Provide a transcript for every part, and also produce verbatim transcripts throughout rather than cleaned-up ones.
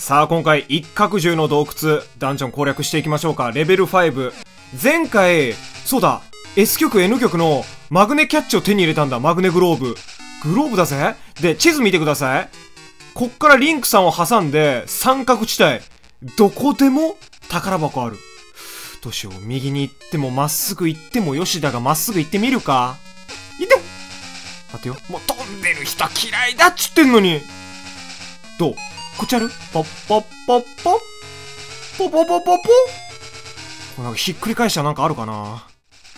さあ今回一角獣の洞窟ダンジョン攻略していきましょうか。レベルご。前回そうだ S 極 N 極のマグネキャッチを手に入れたんだ。マグネグローブグローブだぜ。で地図見てください。こっからリンクさんを挟んで三角地帯どこでも宝箱ある。どうしよう。右に行ってもまっすぐ行ってもよしだが、まっすぐ行ってみるか。いて待てよ、もう飛んでる人嫌いだっつってんのに。どうこっちある？ポッポッポッポポポポポポポ。なんかひっくり返したらなんかあるかな。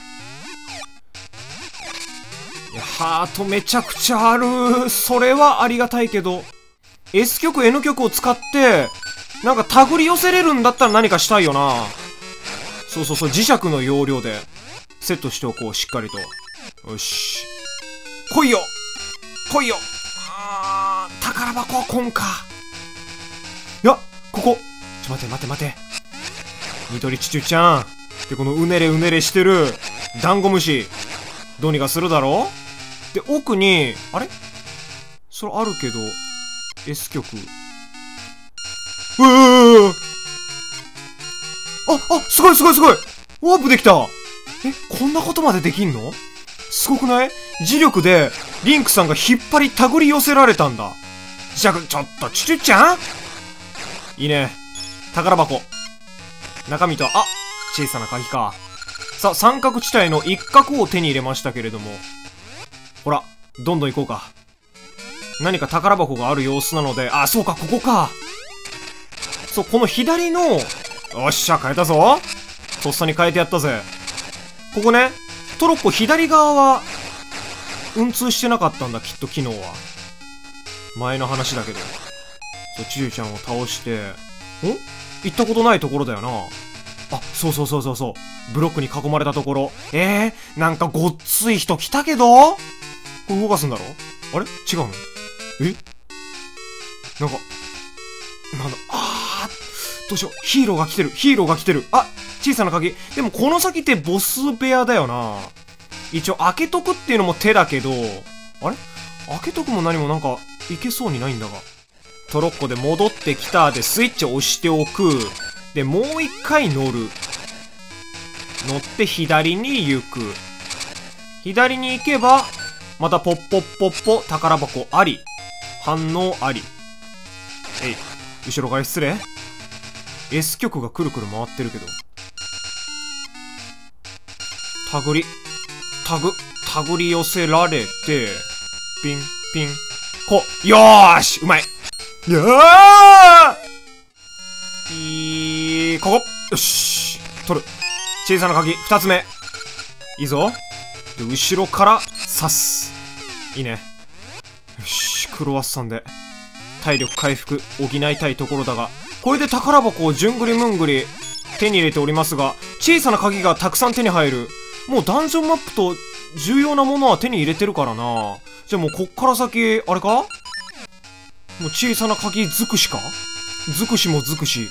いやハートめちゃくちゃある。それはありがたいけど S 極 N 極を使ってなんか手繰り寄せれるんだったら何かしたいよな。そうそうそう、磁石の要領でセットしておこう。しっかりと。よし来いよ来いよ。あー宝箱は来んか。いやここちょ待て待て待て。緑チチュちゃんでこのうねれうねれしてるダンゴムシどうにかするだろう。で奥にあれそれあるけど S 極うーああすごいすごいすごいワープできた。えこんなことまでできんのすごくない？磁力でリンクさんが引っ張り手繰り寄せられたんだ。じゃちょっとチュチュちゃんいいね。宝箱中身とはあ小さな鍵か。さあ三角地帯の一角を手に入れましたけれども、ほらどんどん行こうか。何か宝箱がある様子なので、あそうかここか。そうこの左のよっしゃ変えたぞ。とっさに変えてやったぜ。ここねトロッコ左側は運通してなかったんだきっと機能は。前の話だけど。そうチューちゃんを倒してん行ったことないところだよな。あそうそうそうそうそうブロックに囲まれたところ。えー、なんかごっつい人来たけどこれ動かすんだろ。あれ違うの。えなんかなんだあーどうしよう。ヒーローが来てるヒーローが来てる。あ小さな鍵。でもこの先ってボス部屋だよな。一応開けとくっていうのも手だけど、あれ開けとくも何もなんかいけそうにないんだが。トロッコで戻ってきたでスイッチを押しておく。でもう一回乗る。乗って左に行く。左に行けばまたポッポッポッポ宝箱あり反応あり。えい後ろから失礼。 S 極がくるくる回ってるけど手繰りタグ手繰り寄せられてピンピンこよーしうまい。よーいーここよし取る。小さな鍵ふたつめいいぞ。で後ろから刺す。いいね。よしクロワッサンで体力回復補いたいところだが、これで宝箱をじゅんぐりむんぐり手に入れておりますが、小さな鍵がたくさん手に入る。もうダンジョンマップと重要なものは手に入れてるからな。じゃあもうこっから先あれか、もう小さな鍵尽くしか。尽くしも尽くし。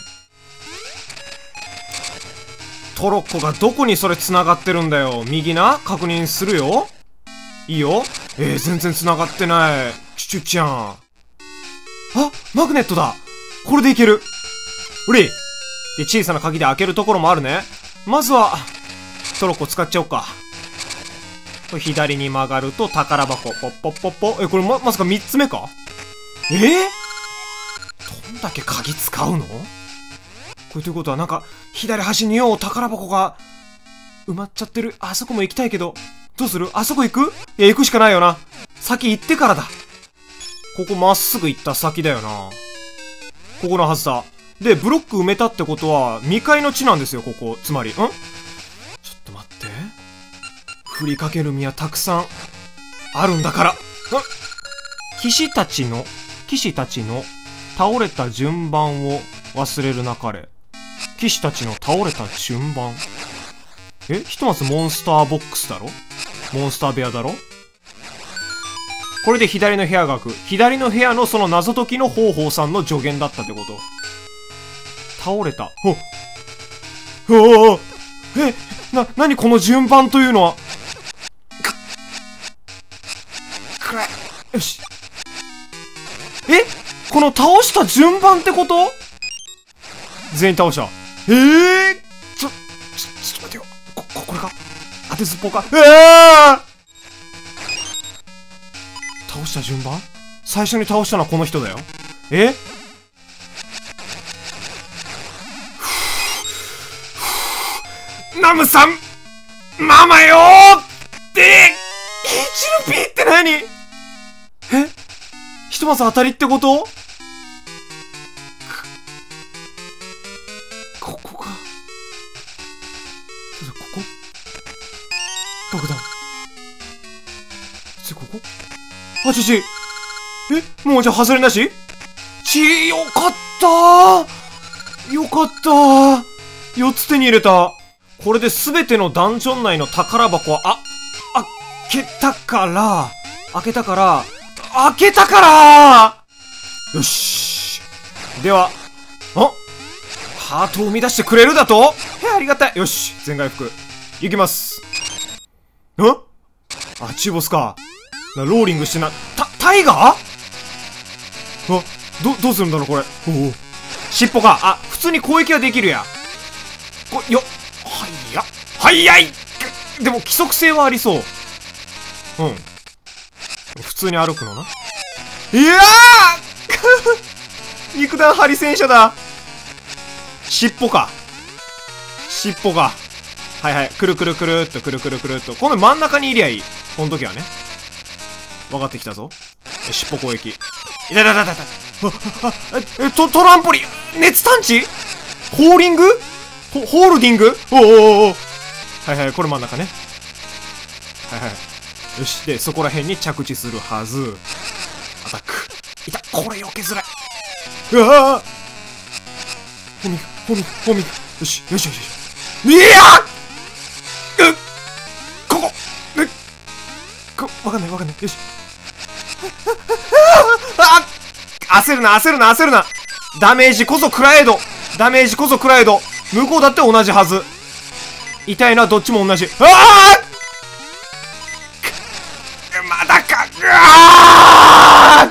トロッコがどこにそれ繋がってるんだよ。右な確認するよ。いいよ。えー、全然繋がってない。チュチュちゃん。あマグネットだ。これでいける。うれい。で小さな鍵で開けるところもあるね。まずはトロッコ使っちゃおうか。左に曲がると宝箱ポッポッポッポ。えこれ ま, まさかみっつめか。えー、どんだけ鍵使うのこれ。ということはなんか左端によう宝箱が埋まっちゃってる。あそこも行きたいけどどうする。あそこ行く。いや行くしかないよな。先行ってからだ。ここまっすぐ行った先だよな。ここのはずだ。でブロック埋めたってことは未開の地なんですよここ。つまりんちょっと待って、振りかける実はたくさんあるんだから。騎士たちの騎士たちの倒れた順番を忘れるなかれ。騎士たちの倒れた順番。えひとまずモンスターボックスだろ。モンスター部屋だろ。これで左の部屋が開く。左の部屋のその謎解きの方法さんの助言だったってこと。倒れた。ほっおおえな、なにこの順番というのは。くらよし。えこの倒した順番ってこと。 全員倒した。ええー、ちょ、ちょ、ちょっと待ってよ。こ、こ、これか当てずっぽうか。ええー、倒した順番？最初に倒したのはこの人だよ。え？ナムさんママよーってイチルピーって何？え？ひとまず当たりってこと？ここか。ここ？爆弾。ここ？あちち。え？もうじゃあ外れなし？ち、よかったーよかったー !よっつ手に入れた。これで全てのダンジョン内の宝箱は、あ、開けたから、開けたから、開けたからよし。では、あ、ハートを生み出してくれるだと？え、ありがたい。よし、全回復。いきます。ん？あ、中ボスか。ローリングしてな、た、タイガー？あ、ど、どうするんだろうこれ。おお。尻尾か。あ、普通に攻撃はできるや。こ、よ、はいや。はいやい！でも規則性はありそう。うん。普通に歩くのな。いやー肉弾針戦車だ。尻尾か。尻尾か。はいはい。くるくるくるっとくるくるくるっと。この真ん中にいりゃいい。この時はね。分かってきたぞ。尻尾攻撃。いたいたいたいた。え、ト、トランポリン熱探知ホーリングホ、ホールディングおおおお。はいはい、これ真ん中ね。はいはい。よし。で、そこら辺に着地するはず。アタック。いた。これ避けづらい。うわぁホミフ、ホミフ、ホミフ。よし、よしよしよし。いやーうっここうっこ、わかんないわかんない。よし。ああ焦るな、焦るな、焦るな。ダメージこそ食らえど。ダメージこそ食らえど。向こうだって同じはず。痛いな、どっちも同じ。ああまだか。うわあ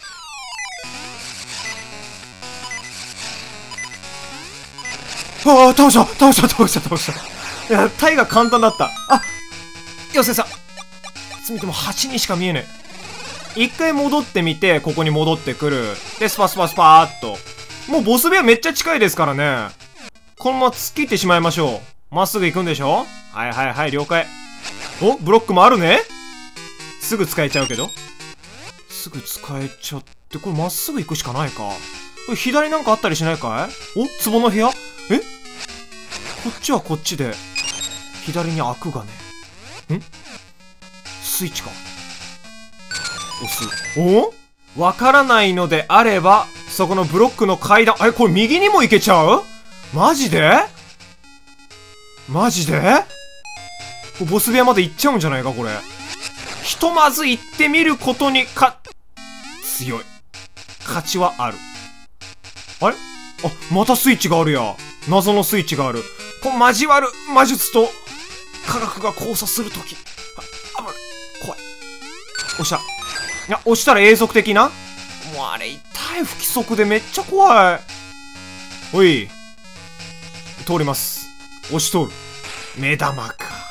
ああ、倒した、倒した、倒した、倒した。いや、タイが簡単だった。あ、よせさ。つみてもはちにしか見えない。一回戻ってみて、ここに戻ってくる。で、スパスパスパーっと。もうボス部屋めっちゃ近いですからね。このまま突っ切ってしまいましょう。まっすぐ行くんでしょ？はいはいはい、了解。お、ブロックもあるね？すぐ使えちゃうけど。すぐ使えちゃって、これまっすぐ行くしかないか。これ左なんかあったりしないかい？お、壺の部屋？え？こっちはこっちで、左に開くがね。ん？スイッチか。押す。お？わからないのであれば、そこのブロックの階段、え、これ右にも行けちゃう？マジで？マジで？これボス部屋まで行っちゃうんじゃないか、これ。ひとまず行ってみることにか、強い。価値はある。あれ？あ、またスイッチがあるや。謎のスイッチがある。こう交わる魔術と科学が交差するとき。あ、危ない。怖い。押した。いや、押したら永続的な？もうあれ痛い不規則でめっちゃ怖い。おい。通ります。押し通る。目玉か。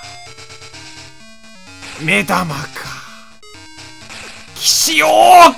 目玉か。騎士よー！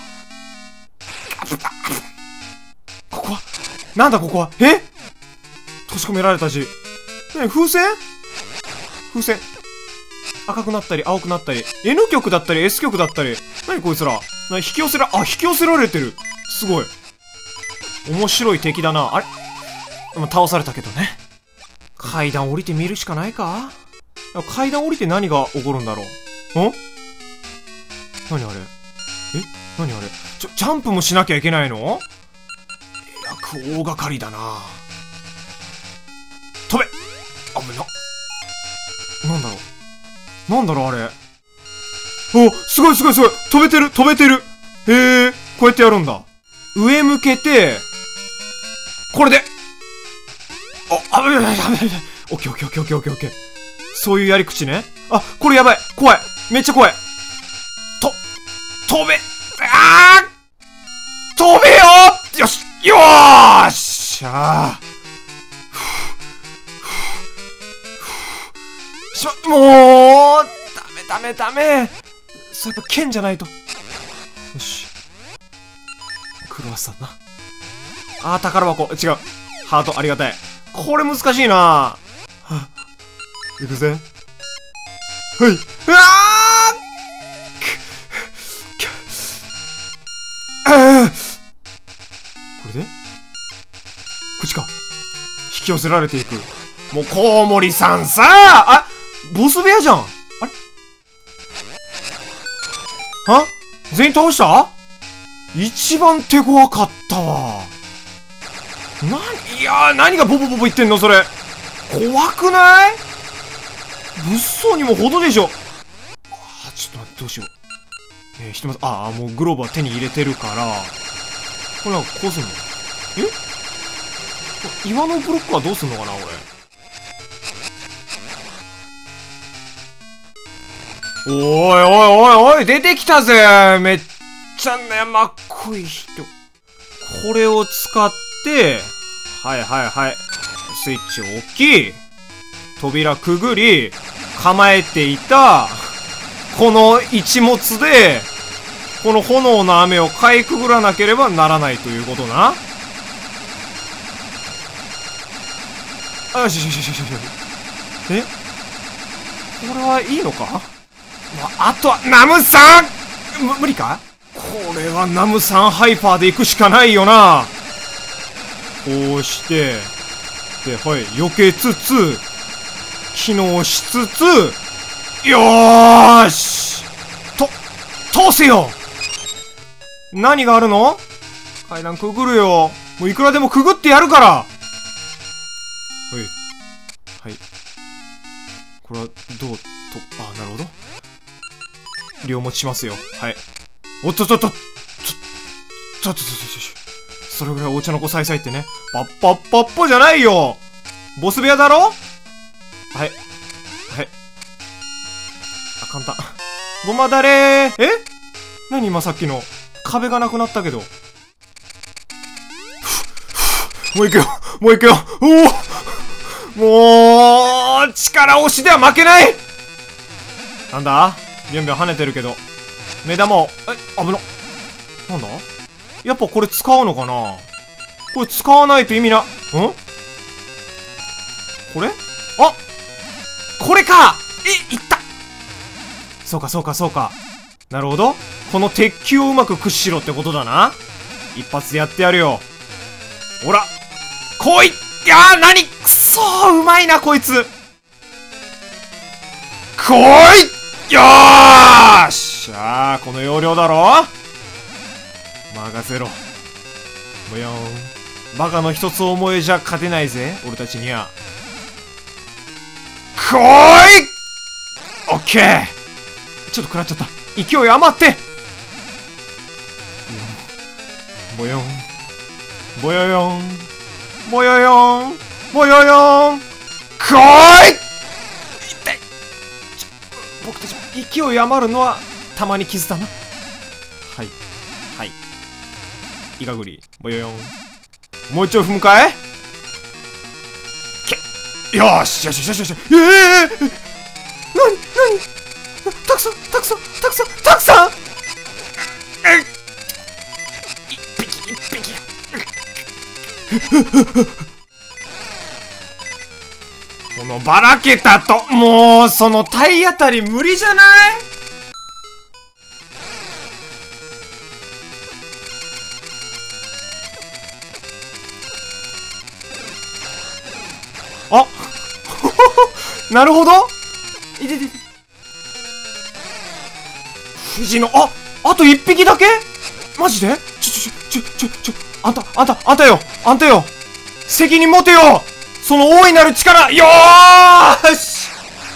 ここはなんだここは？え？閉じ込められた字。ね、風船？風船。赤くなったり、青くなったり、N 極だったり、S 極だったり。なにこいつら？なに引き寄せら、あ、引き寄せられてる。すごい。面白い敵だな。あれ？でも倒されたけどね。階段降りてみるしかないか？階段降りて何が起こるんだろう？ん？何あれ？え？何あれ？ちょ、ジャンプもしなきゃいけないの？えらく大掛かりだな。飛べ！危な。なんだろう？なんだろうあれ。お、すごいすごいすごい！飛べてる飛べてる！へえ、こうやってやるんだ。上向けて、これで！あ、あ、やばいやばいやばい。オッケーオッケーオッケーオッケーオッケーオッケー。そういうやり口ね。あ、これやばい。怖い。めっちゃ怖い。と、飛べ！あー！飛べよ！よし！よーしゃー！ メダメ。そうやっぱ剣じゃないと。よし。クロワッサンな。あー、宝箱。違う。ハート、ありがたい。これ難しいな。はあ、いくぜ。はい。うわーこれで口か。引き寄せられていく。もう、コウモリさんさあ、ボス部屋じゃん。あれは全員倒した？一番手強かったわ。な、いやー、何がボボボボ言ってんのそれ。怖くない？物騒にも程でしょ。あー、ちょっと待って、どうしよう。えー、してます。ああ、もうグローブは手に入れてるから。これなんかこうすんの？え？岩のブロックはどうすんのかな俺。おいおいおいおい、出てきたぜ。めっちゃね、まっこい人。これを使って、はいはいはい。スイッチを置き、扉くぐり、構えていた、この一物で、この炎の雨をかいくぐらなければならないということな。あ、よしよしよしよしよし。え？これはいいのか？あとは、ナムさん！む、無理か？これはナムさんハイパーで行くしかないよな。こうして、で、はい、避けつつ、機能しつつ、よーしと、通せよ！何があるの？階段くぐるよ。もういくらでもくぐってやるから！はい。はい。これは、どう、と、あ、なるほど。両持ちしますよ。はい。おっとっとっと、ちょ、ちょっと、ちょっと、それぐらいお茶の子さいさいってね。パッパッパッポじゃないよ！ボス部屋だろ？はい。はい。あ、簡単。ごまだれー。え？何今さっきの。壁がなくなったけど。もう行くよもう行くよおおもう力押しでは負けない。なんだビョンビョン跳ねてるけど。目玉を、え、危な。なんだやっぱこれ使うのかな？これ使わないと意味な、ん？これ？あ！これか！え、いった！そうかそうかそうか。なるほど。この鉄球をうまく駆使しろってことだな。一発でやってやるよ。ほら来い！いやー、なに？くそー、うまいなこいつ。来い！よーしゃあ、この要領だろ。任せろ。もよーん。バカの一つ思いじゃ勝てないぜ、俺たちには。来い！オッケー！ちょっと食らっちゃった。勢い余って！ぼよん。ぼよよん。ぼよよん。ぼよよん。来い！痛い！ちょ、僕たちも勢い余るのはたまに傷だな。はい。はい。イガグリ。ぼよよん。もう一丁踏むかい？け、よーしよしよしよしよし。ええー、なになにたくさんたくさんたくさんたくさんえっ一匹一匹このばらけたと、もうその体当たり無理じゃない？あなるほど。いててて藤野、あ、あと一匹だけ？マジで？ちょちょちょちょちょちょ、あんた、あんた、あんたよ、あんたよ、責任持てよ、その大いなる力、よーし！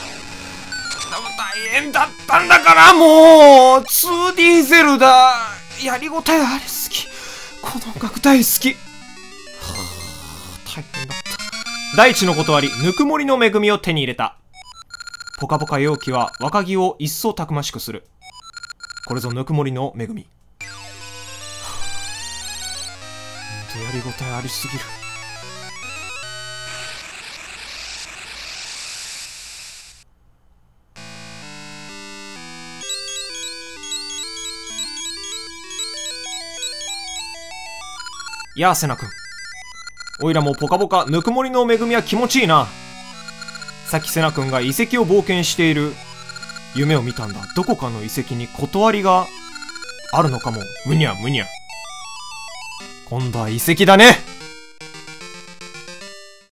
大変だったんだから、もう ツーディー ゼルダ、やりごたえありすぎ。この音楽大好き。はぁ、大変だった。大地の断り、ぬくもりの恵みを手に入れた。ポカポカ陽気は若木を一層たくましくする。これぞぬくもりの恵み。ほんとやりごたえありすぎる。 やあ、セナ君。おいらもポカポカぬくもりの恵みは気持ちいいな。さっきセナ君が遺跡を冒険している夢を見たんだ。どこかの遺跡に断りがあるのかも。むにゃむにゃ。今度は遺跡だね。